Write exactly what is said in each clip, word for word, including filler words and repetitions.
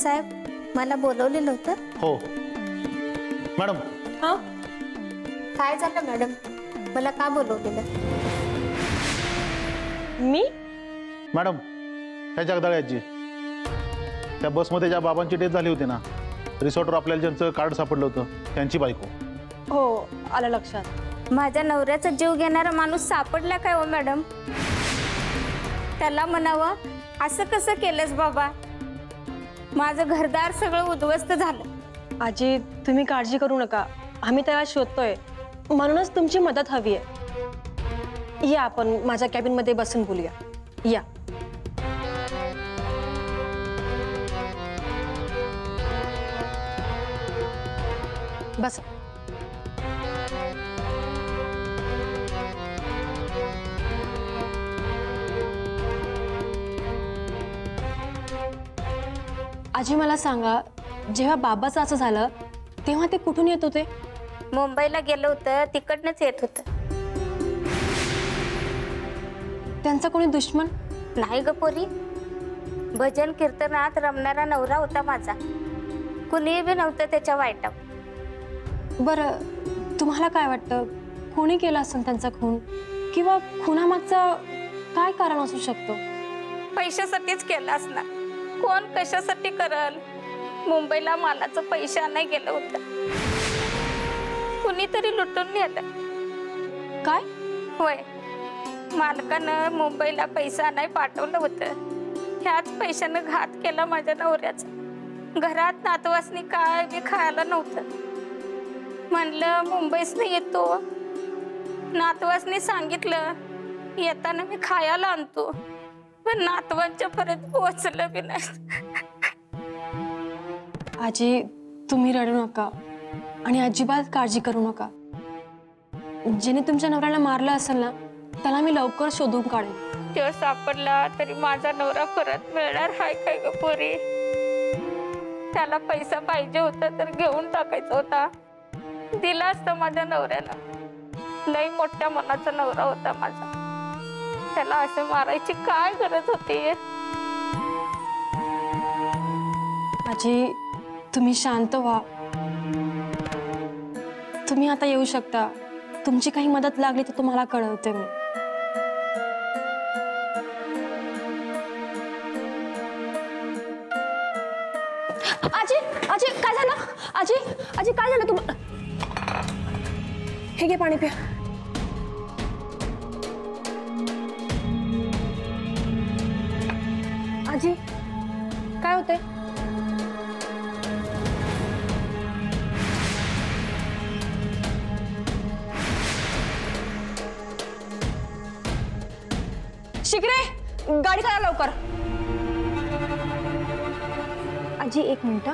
साहेब मला बोलवलेलं होतं? हो मॅडम. हा काय झालं मॅडम, मला का बोलवलेलं? मी मॅडम ह्या जगदाळ्याची त्या बसमध्ये ज्या बाबांची डेथ झाली होती ना, रिसॉर्टवर आपल्याला ज्यांचं कार्ड सापडलं होतं त्यांची बायको. हो आलं लक्षात. माझ्या नवऱ्याचा जीव घेणारा माणूस सापडला काय हो मॅडम? त्याला म्हणावं असं कसं केलंस बाबा, माझं घरदार सगळं उद्ध्वस्त झालं. आजी तुम्ही काळजी करू नका, आम्ही त्याला शोधतोय, म्हणूनच तुमची मदत हवी आहे. या आपण माझ्या कॅबिन मध्ये बसून बोलूया. या बस. आजी मला सांगा, जेव्हा बाबाचं असं झालं तेव्हा ते कुठून येत होते? मुंबईला गेलं होतं, तिकडनंच येत होतं. त्यांचा कोणी दुश्मन? नाही ग पोरी, भजन कीर्तनात रमणारा नवरा होता माझा, कुणी बी नव्हतं त्याच्या वाईटावर. बरं तुम्हाला काय वाटतं, कोणी केला असेल त्यांचा खून, किंवा खुनामागचा काय कारण असू शकतो? पैशासाठीच केला असणार. कोण कशासाठी करल? मुंबईला मालाचं पैसे आणाय गेलं होतं, कुणीतरी लुटून नेलं. काय? होय, मालकानं मुंबईला पैसा आणाय पाठवलं होतं. ह्याच पैशानं घात केला माझ्या नवऱ्याचा. घरात नातवासनी काय बी खायला नव्हतं. म्हणलं मुंबईसनं येतो, नातवासनी सांगितलं येताना मी खायला आणतो, पण नातवांच्या पर्यंत पोहोचलं बी नाही. आजी तुम्ही रडू नका आणि अजिबात काळजी करू नका. जिने तुमच्या नवऱ्याला मारलं असेल ना, त्याला मी लवकर शोधून काढेन. तो सापडला तरी माझा नवरा परत मिळणार हाय काय ग पोरी? त्याला पैसा पाहिजे होता तर घेऊन टाकायचा होता, दिला असता माझ्या नवऱ्याला. लई मोठ्या मनाचा नवरा होता माझा, त्याला असे मारायची काय गरज होती? आजी तुम्ही शांत व्हा. तुम्ही आता येऊ शकता. तुमची काही मदत लागली तर तुम्हाला कळवते मी. आजी आजी काय झालं? आजी आजी काय झालं तुम्हाला? हे घे पाणी प्या. आजी काय होते? शिकरे गाडी करा लवकर. आजी एक मिनिट.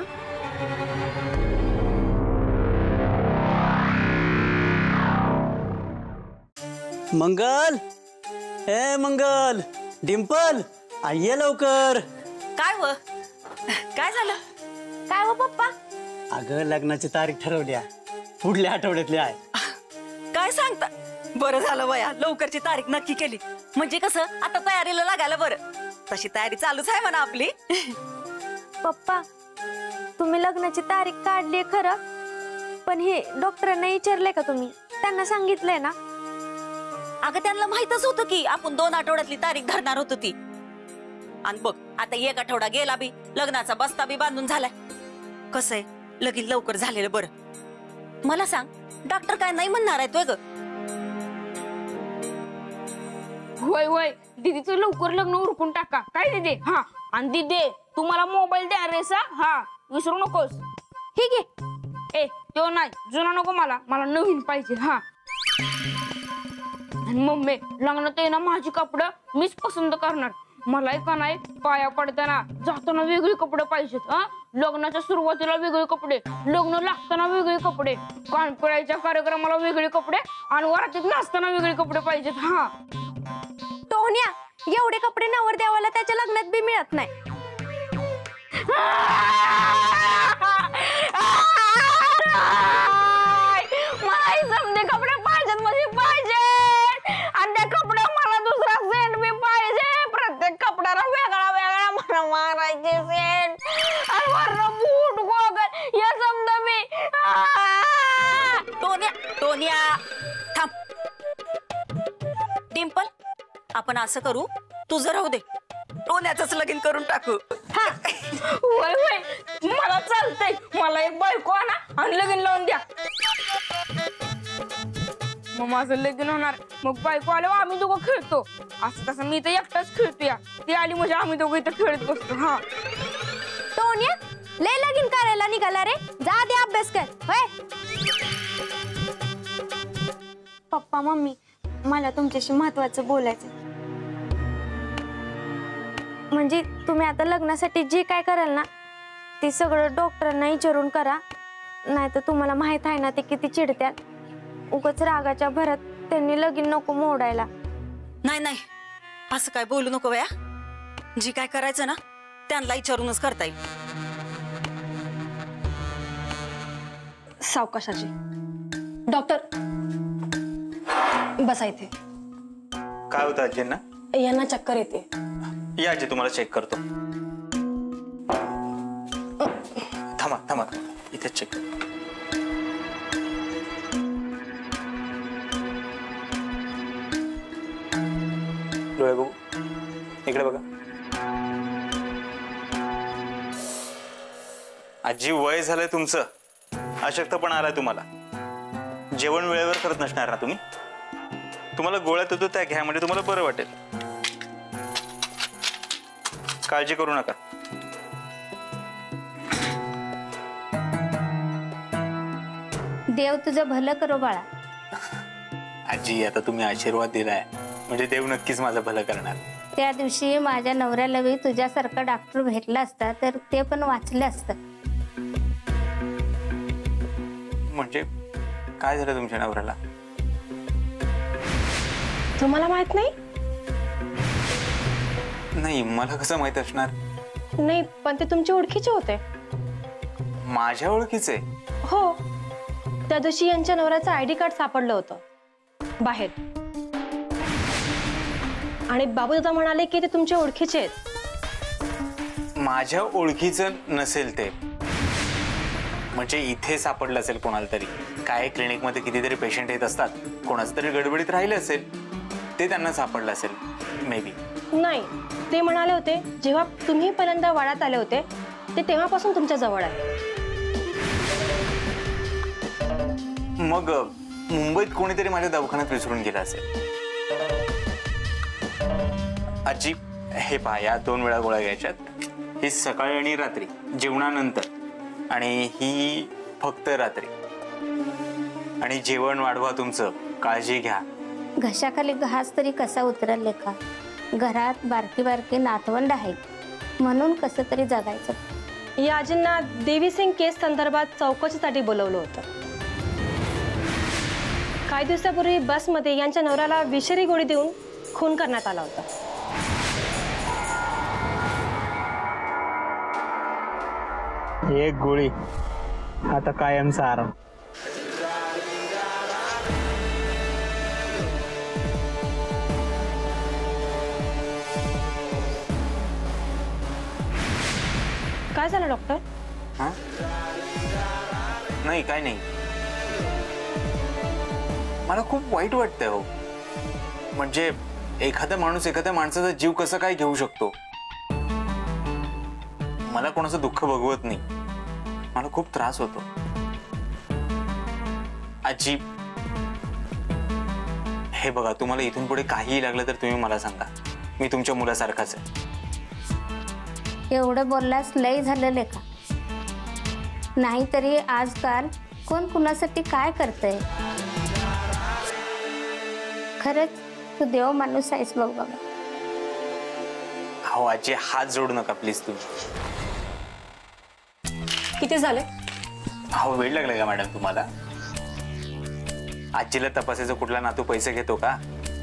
मंगल, ए मंगल, डिंपल आये लवकर. काय व काय झालं? काय हो पप्पा? अगं लग्नाची तारीख ठरवल्या, पुढल्या आठवड्यातली आहे. काय सांगता? बरं झालं वया, लवकरची तारीख नक्की केली म्हणजे कसं आता तयारीला लागायला बरं. तशी तयारी चालूच आहे म्हणा आपली. पप्पा तुम्ही लग्नाची तारीख काढली खरं, पण हे डॉक्टरांना विचारलंय का तुम्ही? त्यांना सांगितलंय ना? अगं त्यांना माहितच होतं की आपण दोन आठवड्यातली तारीख धरणार होतो ती. आणि बघ आता एक आठवडा गेला बी, लग्नाचा बस्ता बी बांधून झालाय. कसं आहे, लगीन लवकर झालेलं बरं. मला सांग, डॉक्टर काय नाही म्हणणार आहे तो ग? होय होय, दीदीचं लवकर लग्न उरकून टाका. काय दीदी? हा, आणि दीदी तुम्हाला मोबाईल द्या रेसा, हा विसरू नकोस. ठीक आहे. ए तो नाही, जुना नको मला, मला नवीन पाहिजे. हा, आणि मम्मी लग्नात आहे ना माझी कपडे मीच पसंत करणार. मला का नाही पाया पडताना जाताना वेगळे कपडे पाहिजेत. हा, लग्नाच्या सुरुवातीला वेगळे कपडे, लग्न लागताना वेगळे कपडे, कान पिळायच्या कार्यक्रमाला वेगळे कपडे, आणि वरातीत नाचताना वेगळे कपडे पाहिजेत. हा, टोन्या एवढे कपडे नवर देवाला त्याच्या लग्नात बी मिळत नाही. मला समजे कपडे पाहिजेत म्हणजे पाहिजे, आणि त्या कपड्या मला दुसरा सेंट बी पाहिजे. प्रत्येक कपड्याला वेगळा वेगळा मला मारायचे सेंट, आणि आपण असं करू, तुझं राहू दे, टोन्याचंच लगीन करून टाकू. वय वय मला चालतंय. मला एक बायको आणा आणि लगीन लावून द्या. मग माझं लगीन होणार, मग बायको आल्यावर आम्ही दोघं खेळतो. असं तसं मी तर एकटाच खेळतो या. ती आली म्हणजे आम्ही दोघं इथं खेळत बसतो. हा टोन्या लय लगीन करायला निघाला रे, जा दे अभ्यास कर. होय पप्पा मम्मी, मला तुमच्याशी महत्वाचं बोलायचं. म्हणजे तुम्ही आता लग्नासाठी जे काय कराल ना ते सगळं डॉक्टरांना विचारून करा, नाही तर तुम्हाला माहित आहे ना ते किती चिडत्यात. उगाच रागाच्या भरात त्यांनी लगीन नको मोडायला. नाही नाही, असं काय बोलू नको वया. जी काय करायचं ना त्यांना विचारूनच करता येईल. सावकाशाची. डॉक्टर बसा इथे. काय होतं आजींना? यांना चक्कर येते. या आजी, तुम्हाला चेक करतो. थांबा थांबा, इथेच चेक कर. डोळे बघू, इकडे बघा. आजी, वय झालंय तुमचं, अशक्तपणा आलाय तुम्हाला. जेवण वेळेवर करत नसणार ना तुम्ही. तुम्हाला गोळ्या देतो त्या घ्या, म्हणजे तुम्हाला बरं वाटेल. काळजी करू नका. देव तुझं भलं करो बाळा. आजी, आता तुम्ही आशीर्वाद दिलाय म्हणजे देव नक्कीच माझं भलं करणार. त्या दिवशी माझ्या नवऱ्याला बी तुझ्यासारखा डॉक्टर भेटला असता तर ते पण वाचलं असतं. म्हणजे काय झालं तुमच्या नवऱ्याला? तुम्हाला माहित नाही? नाही, मला कसं माहित असणार? नाही, पण ते तुमच्या ओळखीचे होते. माझ्या ओळखीचे? हो, त्या दिवशी यांच्या नवऱ्याचं आयडी कार्ड सापडलं होतं बाहेर, आणि बाबूदादा म्हणाले की ते तुमच्या ओळखीचे आहेत. माझ्या ओळखीचं नसेल ते, म्हणजे इथे सापडलं असेल कोणाला तरी. काय क्लिनिक मध्ये कितीतरी पेशंट येत असतात, कोणाचं तरी गडबडीत राहिलं असेल, ते त्यांना सापडलं असेल मे बी. नाही, ते म्हणाले होते जेव्हा तुम्ही पहिल्यांदा वाड्यात आले होते ते तेव्हापासून तुमच्या जवळ आहे. मग मुंबईत कोणीतरी माझ्या दवाखान्यात विसरून गेला असेल. आजी, हे पहा, या दोन वेळा गोळ्या घ्यायच्यात. ही सकाळी आणि रात्री जेवणानंतर, आणि ही फक्त रात्री. आणि जेवण वाढवा तुमचं, काळजी घ्या. घशाखाली घास तरी कसा उतरल लेखा. घरात बारकी बारकी नातवंड आहेत म्हणून कसं तरी जगायचं. या आजींना देवी सिंग केस संदर्भात चौकशीसाठी बोलवलं होतं. काही दिवसापूर्वी बसमध्ये यांच्या नवऱ्याला विषारी गोळी देऊन खून करण्यात आला होता. एक गोळी, आता कायमचा आराम. काय झालं डॉक्टर? हा? नाही, काय नाही. मला खूप वाईट वाटतंय हो. म्हणजे एखादा माणूस एखाद्या माणसाचा जीव कसा काय घेऊ शकतो. मला कोणाचं दुःख बघवत नाही, मला खूप त्रास होतो. आजी, हे बघा, तुम्हाला इथून पुढे काहीही लागलं तर तुम्ही मला सांगा. मी तुमच्या मुलासारखाच आहे. एवढं बोललास लय झालं लेखा. नाहीतरी आजकाल कोण कुणासाठी काय करतंय. खरंच तू देव माणूस आहेस बघ बाबा. हो आजी, हात जोडू नका प्लीज तुम्ही. किती झाले? हो, वेळ लागला का मॅडम तुम्हाला? आजीला तपासायचं कुठला नातू पैसे घेतो का?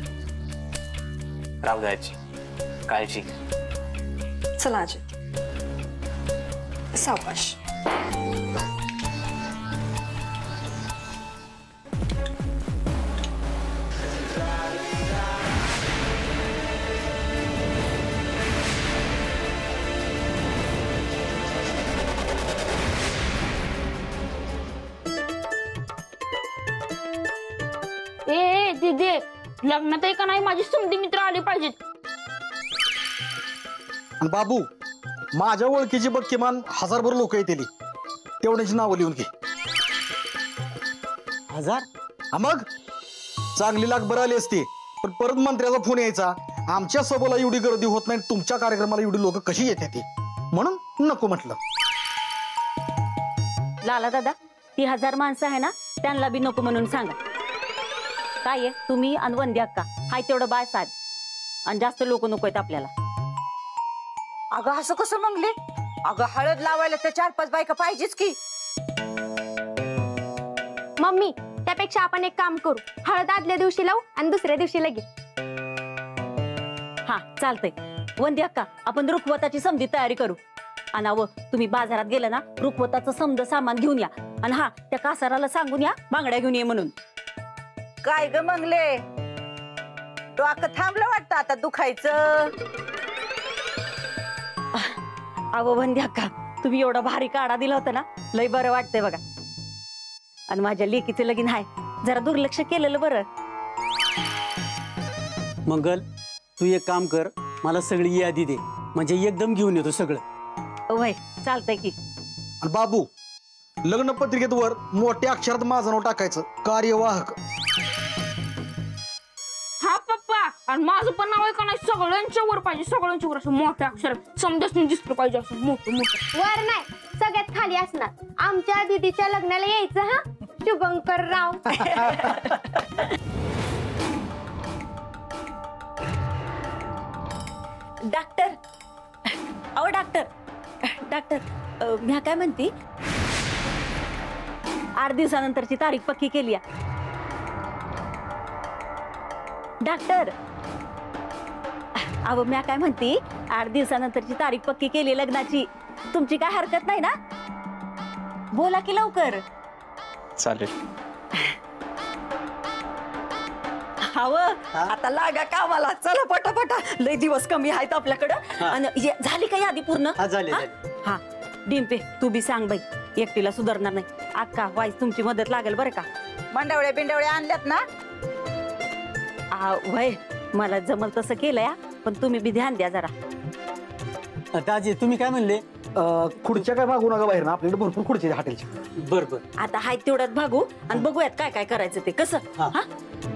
राहू द्या आजी, काळजी. चला आजी, सावकाश. ए ए, दीदी, लग्नात आहे का नाही माझी समधी मित्र आली पाहिजेत. आणि बाबू माझ्या ओळखीची बघ किमान हजारभर लोक येतील तेवढ्याची नावं लिहून घे. हजार हा मग चांगली लाख बरं आली असती पण परत मंत्र्याचा फोन यायचा आमच्या सभेला एवढी गर्दी होत नाही तुमच्या कार्यक्रमाला एवढी लोक कशी येते ती म्हणून नको म्हटलं. लाला दादा ती हजार माणसं आहे ना त्यांना बी नको म्हणून सांगा. काय आहे तुम्ही आणि वंद्या अक्का हाय तेवढं बाय साध आणि जास्त लोक नको आहेत आपल्याला. अगं असं कसं म्हणले? अगं हळद लावायला तर चार पाच बायका पाहिजेच की. मम्मी त्यापेक्षा आपण एक काम करू, हळद आदल्या दिवशी लावू आणि दुसऱ्या दिवशी लगेच. हा चालतंय. वंदी अक्का आपण रुखवताची समधी तयारी करू. आणि अव तुम्ही बाजारात गेला ना रुखवताचं समद सामान घेऊन या आणि हा त्या कासाराला सांगून या बांगड्या घेऊन ये म्हणून. काय ग मंगले डोकं थांबलं वाटतं आता दुखायचं. अव वंदी अक्का तुम्ही एवढा भारी काढा दिला होता ना लय बरं वाटतंय बघा. आणि माझ्या लेकीचं लगीन आहे जरा दुर्लक्ष केलेलं बरं. मंगल तू एक काम कर मला सगळी यादी दे म्हणजे एकदम घेऊन येतो सगळं. वय चालतंय की. आणि बाबू लग्न पत्रिकेत वर मोठ्या अक्षरात माझं नाव टाकायचं कार्यवाहक. हा पप्पा आणि माझं पण नाव आहे का नाही सगळ्यांच्या वर पाहिजे सगळ्यांच्या वर असं मोठ्या अक्षरात समजाच दिसलं पाहिजे असं मोठं मोठं. वर नाही सगळ्यात खाली असणार आमच्या दीदीच्या लग्नाला यायचं हा शुभंकर राव. डॉक्टर अहो डॉक्टर डॉक्टर अ, मी काय म्हणते आठ दिवसानंतरची तारीख पक्की केली आहे. डॉक्टर अहो मी काय म्हणते आठ दिवसानंतरची तारीख पक्की केली लग्नाची तुमची काय हरकत नाही ना? बोला की लवकर. चालेल. हवं आता लागा कामाला चला पटापटा लय दिवस कमी आहेत आपल्याकडं. आणि हे झाली का यादी पूर्ण? हा झाले हा? हा डिंपे तू बी सांग बाई एकटीला सुधारणार नाही. अक्का वाईस तुमची मदत लागेल बरं का. मंडवळे बिंडवळे आणल्यात ना? आ, वय मला जमल तसं केलंय पण तुम्ही बी ध्यान द्या जरा. दाजी तुम्ही काय म्हणले? अं, खुर्च्या काय मागू नका बाहेर ना आपल्याकडे भरपूर खुर्ची हॉटेलची. बर बर आता हाय तेवढ्यात भागू आणि बघूयात काय काय करायचं ते कसं. हा. हा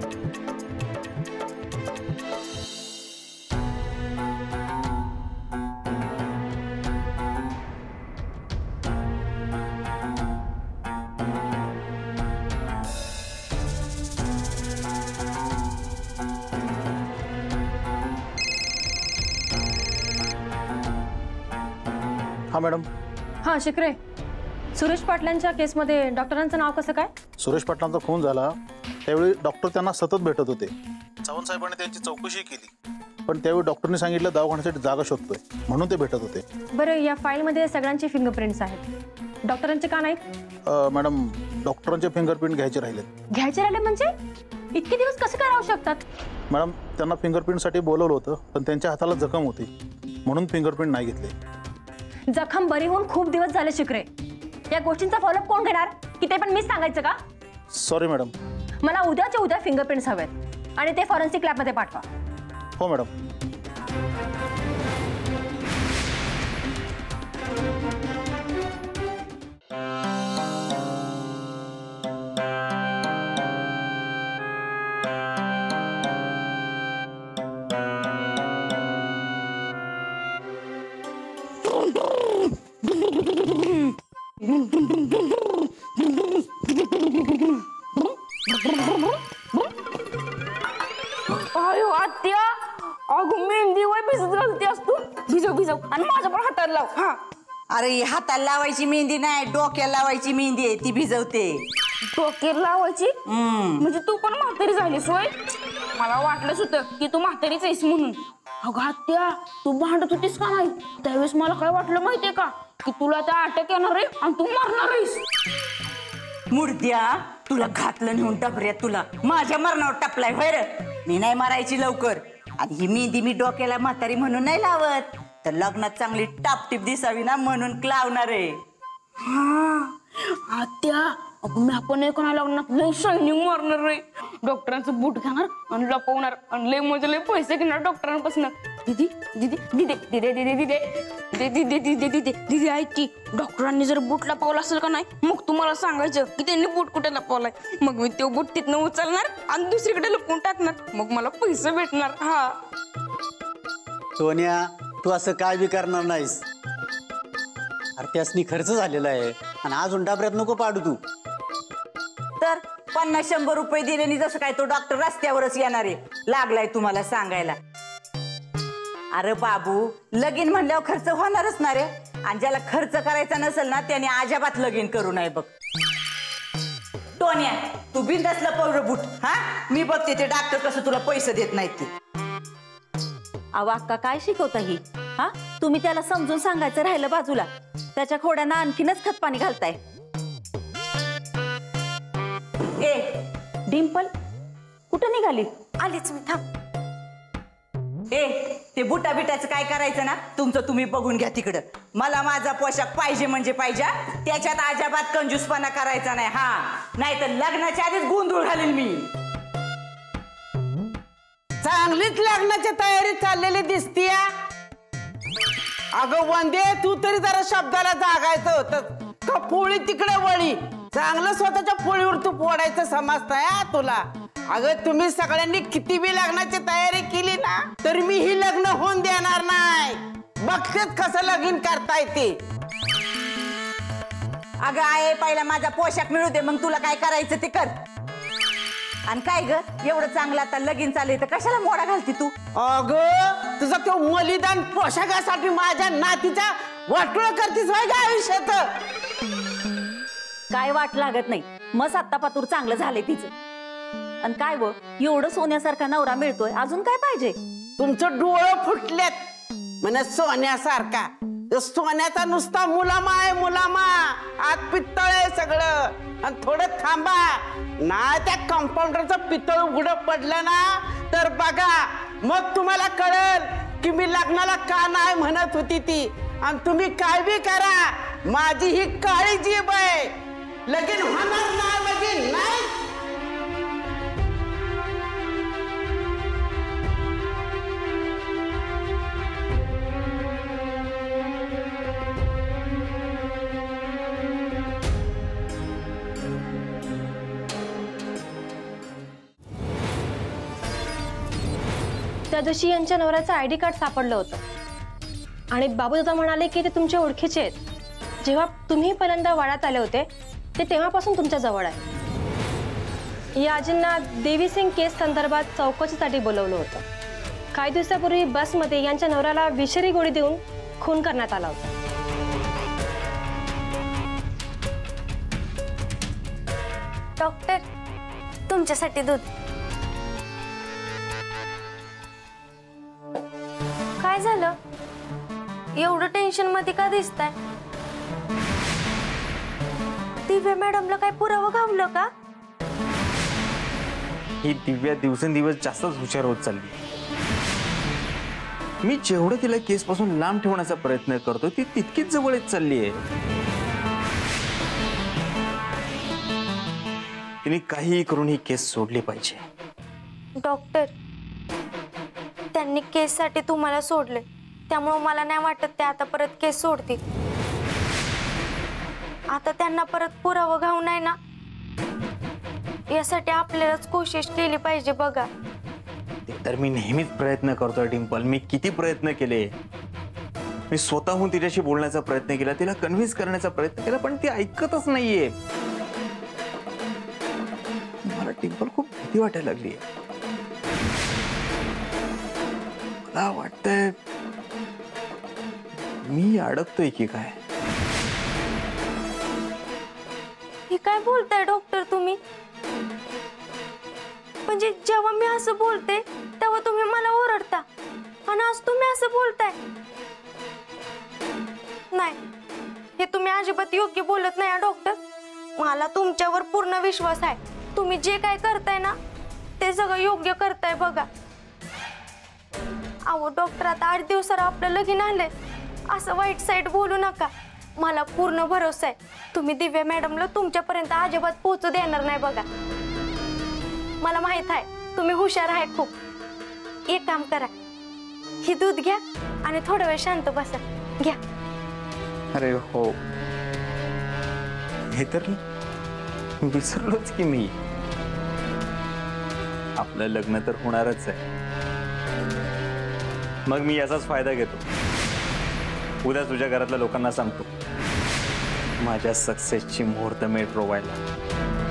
हा मॅडम. हां शिकरे सुरेश पाटलांच्या केसमध्ये डॉक्टरांचं नाव कसं काय? सुरेश पाटलांचा खून झाला त्यावेळी डॉक्टर त्यांना सतत भेटत होते. चव्हाण साहेबांनी त्यांची चौकशी केली पण त्यावेळी डॉक्टरने सांगितलं दवाखान्यासाठी जागा शोधतोय म्हणून ते भेटत होते. बरं या फाईलमध्ये सगळ्यांचे फिंगरप्रिंट्स आहेत डॉक्टरांचे का नाहीत? अं, मॅडम डॉक्टरांचे फिंगरप्रिंट घ्यायचे राहिलेत. घ्यायचे राहिले म्हणजे इतके दिवस कसं काय राहू शकतात? मॅडम त्यांना फिंगरप्रिंटसाठी बोलवलं होतं पण त्यांच्या हाताला जखम होती म्हणून फिंगरप्रिंट नाही घेतले. जखम बरी होऊन खूप दिवस झाले शिकरे या गोष्टींचा फॉलोअप कोण घेणार की ते पण मीच सांगायचं का? Sorry madam. मला उद्याच्या उद्या फिंगरप्रिंट्स हवेत आणि ते फॉरेन्सिक लॅबमध्ये पाठवा. हो मॅडम. अयो आत्या अगं मेहंदी वय भिजत घालते असतो भिजव भिजव आणि माझ्या पण हाताला लाव. हा अरे हाताला लावायची मेहंदी नाही डोक्याला लावायची मेहंदी आहे ती भिजवते. डोक्याला लावायची म्हणजे तू पण म्हातारी झालीस होय? मला वाटलंच होतं की तू म्हातारीच आहेस म्हणून. अगं आत्या तू भांडत होतीस का नाही त्यावेळेस मला काय वाटलं माहितीये का की तुला त्या अटॅक येणार आहे आणि तू मरणार आहेस. मुर्द्या तुला घातलं नेऊन डबऱ्यात तुला माझ्या मरणावर टपलाय व्हय. मी नाही मारायची लवकर आणि ही मेहंदी मी डोक्याला म्हातारी म्हणून नाही लावत तर लग्नात चांगली टापटीप दिसावी ना म्हणून लावणार आहे. हा आत्या अगं मी आपण एका लग्नात लय शायनिंग मारणार आहे डॉक्टरांचं बूट घेणार आणि लपवणार आणि लय म्हणजे लय पैसे घेणार डॉक्टरांपासून. दीदी दीदी दीदी दीदी दीदी दीदी दीदी दीदी दीदी दीदी दीदी ऐक की, डॉक्टरांनी जर बूट लपवला असेल का नाही मग तुम्हाला सांगायचं की त्यांनी बूट कुठे लपवलाय. मग मी तो बूट तिथनं उचलणार आणि दुसरीकडे लपवून टाकणार, मग मला पैसे भेटणार. हा सोन्या, तू असं काय बी करणार नाहीस. अरे त्यासनी खर्च झालेला आहे आणि अजून डाबऱ्यात नको पाडू तू. तर पन्नास शंभर रुपये दिले जसं काय तो डॉक्टर रस्त्यावरच येणार आहे लागलाय तुम्हाला सांगायला. अरे बाबू, लगीन म्हणल्यावर खर्च होणारच ना रे. आणि ज्याला खर्च करायचा नसेल ना त्याने अजिबात लगीन करू नये बघ. टोन्या, तू बिंदास लपव बूट. हा, मी बघते ते डॉक्टर कसं तुला पैसे देत नाहीत ते. अहो अक्का, काय शिकवता ही? हा, तुम्ही त्याला समजून सांगायचं राहिलं बाजूला, त्याच्या खोड्यांना आणखीनच खतपाणी घालताय. ए डिंपल, कुठं निघाली? आलीच मी, थांब. ए ते बुटा बिटाचं काय करायचं ना तुमचं तुम्ही बघून घ्या तिकडं. मला माझा पोशाख पाहिजे म्हणजे पाहिजे, त्याच्यात अजिबात कंजूसपणा करायचा नाही. हा, नाही तर लग्नाच्या आधीच गोंधळ घालील मी. चांगलीच लग्नाची तयारी चाललेली दिसतीय. अगं वंदे, तू तरी जरा शब्दाला जागायचं होतं का? पोळी तिकडे वळी, चांगलं स्वतःच्या पोळीवर तू पोडायचं समजताय तुला. अगं तुम्ही सगळ्यांनी किती बी लग्नाची तयारी केली ना तरी मी ही लग्न होऊन देणार नाही. बघतेच कसं लगीन करताय ते. अगं आहे, पहिला माझा पोशाख मिळू दे, मग तुला काय करायचं ते कर. आणि काय ग, एवढं चांगलं आता लगीन चालू तर कशाला मोडा घालती तू? अगं तुझा तो मलिदान पोशाखासाठी माझ्या नातीचा वाटोळा करतीस व्हाय का आयुष्यात? काय वाट लागत नाही, मग आत्ता पातूर चांगलं झालंय तिचं. आणि काय व, एवढं सोन्यासारखा नवरा मिळतोय, अजून काय पाहिजे? तुमचं डोळं फुटलेत म्हणे सोन्यासारखा. सोन्याचा नुसता मुलामा आहे, मुलामा. आत पित्तळ आहे सगळं. आणि थोडं थांबा ना, त्या कंपाऊंडरचं पितळ उघडं पडलं ना तर बघा, मग तुम्हाला कळेल की मी लग्नाला का नाही म्हणत होती ती. आणि तुम्ही काय बी करा, माझी ही काळी जीभ आहे. लगीन होणार नाही म्हणजे नाही. त्या दिवशी यांच्या नवऱ्याचं आय डी कार्ड सापडलं होतं आणि बाबूदादा म्हणाले की ते तुमच्या ओळखीचे आहेत. जेव्हा तुम्ही पहिल्यांदा वाड्यात आले होते ते तेव्हापासून तुमच्या जवळ आहे. या आजींना देवी सिंग केस संदर्भात चौकशीसाठी बोलवलं होतं. काही दिवसापूर्वी बसमध्ये यांच्या नवऱ्याला विषारी गोळी देऊन खून करण्यात आला होता. डॉक्टर, तुमच्यासाठी दूध. काय झालं? एवढं टेन्शन मध्ये का दिसताय? दिव्या मॅडमला काय पुरावा घावलं का? ही दिव्या दिवसेंदिवस जास्तच हुशार होत चालली. मी जेवढं तिला केस पासून लांब ठेवण्याचा प्रयत्न करतो ती तितकीच जवळ येत चालली आहे. तिने काहीही करून ही केस सोडली पाहिजे. डॉक्टर, त्यांनी केससाठी तुम्हाला सोडले, त्यामुळे मला नाही वाटत ते आता परत केस सोडतील. आता त्यांना परत पुरावा घाऊ नाही ना, यासाठी आपल्यालाच कोशिश केली पाहिजे. बघा, ते तर मी नेहमीच प्रयत्न करतोय डिंपल. मी किती प्रयत्न केले. मी स्वतःहून तिच्याशी बोलण्याचा प्रयत्न केला, तिला कन्व्हिन्स करण्याचा प्रयत्न केला, पण ती ऐकतच नाहीये. मला डिंपल खूप भीती वाटायला लागली. मला वाटतंय मी अडकतोय की काय. हे काय बोलताय डॉक्टर तुम्ही? म्हणजे जेव्हा मी असं बोलते तेव्हा तुम्ही मला ओरडता आणि आज तुम्ही असं बोलताय. नाही, हे तुम्ही अजिबात योग्य बोलत नाही डॉक्टर. मला तुमच्यावर पूर्ण विश्वास आहे. तुम्ही जे काय करताय ना ते सगळं योग्य करताय. बघा अहो डॉक्टर, आता आठ दिवसाला आपलं लगीन आलंय, असं वाईट साईड बोलू नका. मला पूर्ण भरोसा आहे तुम्ही दिव्या मॅडमला तुमच्यापर्यंत अजिबात पोहोचू देणार नाही. बघा मला माहित आहे तुम्ही हुशार आहे खूप। एक काम करा, ही दूध घ्या आणि थोडा वेळ शांत बसा, घ्या। अरे हो, हे तर विसरलोच की मी। आपलं लग्न तर होणारच आहे, मग मी याचाच फायदा घेतो। उद्या तुझ्या घरातल्या लोकांना सांगतो माझ्या सक्सेसची मुहूर्तमेढ रोवायला।